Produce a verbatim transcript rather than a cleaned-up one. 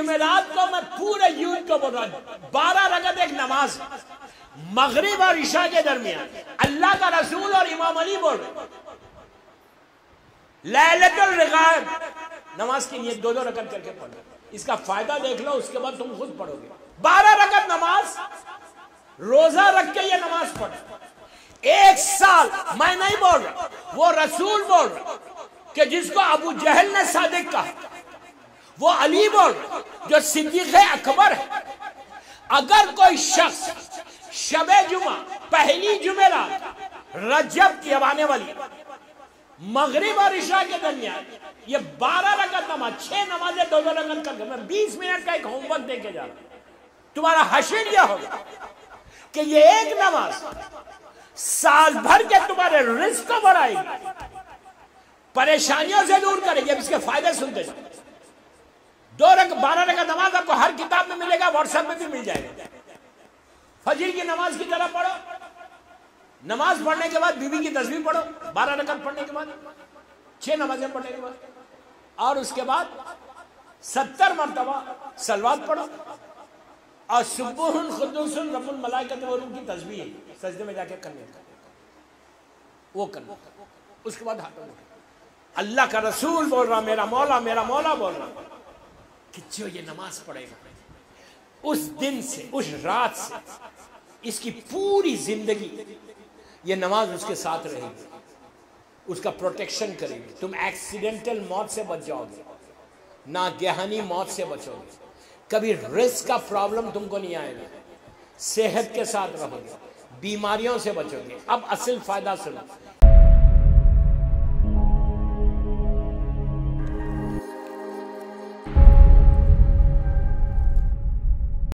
जुमेरात को मैं पूरे यूथ को बोल रहा हूं, बारह रकत एक नमाज मगरिब और इशा के दरमियान, अल्लाह का रसूल और इमाम अली बोल रहे लैलतुल रिगाब नमाज की नियत दो दो रकत करके पढ़ो। इसका फायदा देख लो, उसके बाद तुम खुद पढ़ोगे। बारह रकत नमाज रोजा रख के ये नमाज पढ़ो एक साल। मैं नहीं बोल रहा, वो रसूल बोल रहा कि जिसको अबू जहल ने सादिक कहा, वो अली बोल रहा जो सिद्दीक़ अकबर है। अगर कोई शख्स शबे जुमा पहली जुमेरात रजब की अब आने वाली मगरिब और इशा के दरमियान ये बारह रकत नमाज, छह नमाजें दो दो रकत करके, मैं बीस मिनट का एक होमवर्क देके जा रहा हूं। तुम्हारा हश्र यह होगा कि ये एक नमाज साल भर के तुम्हारे रिस्क को बढ़ाएगी, परेशानियों से दूर करेगी। अब इसके फायदे सुनते जाओ। दो रकत बारह रकत नमाज आपको हर किताब में मिलेगा, व्हाट्सएप में भी मिल जाएगा। फजर की नमाज की तरह पढ़ो, नमाज पढ़ने के बाद बीवी की तस्बीह पढ़ो, बारह रकत पढ़ने के बाद, छह नमाजें पढ़ने के बाद, और उसके बाद सत्तर मरतबा सलवात पढ़ो, और सुब्बुहुन खुद्दूसुन रब्बुल मलाइकति व रूह की तस्बीह सजदे में जाके करने का वो करना। उसके बाद हाथों में अल्लाह का रसूल बोल रहा, मेरा मौला मेरा मौला बोल रहा कि जो ये नमाज पढ़ेगा उस दिन से, उस रात से, इसकी पूरी जिंदगी ये नमाज उसके साथ रहेगी, उसका प्रोटेक्शन करेगी। तुम एक्सीडेंटल मौत से बच जाओगे, नागहानी मौत से बचोगे, कभी रिस्क का प्रॉब्लम तुमको नहीं आएगा, सेहत के साथ रहोगे, बीमारियों से बचोगे। अब असल फायदा सुनो,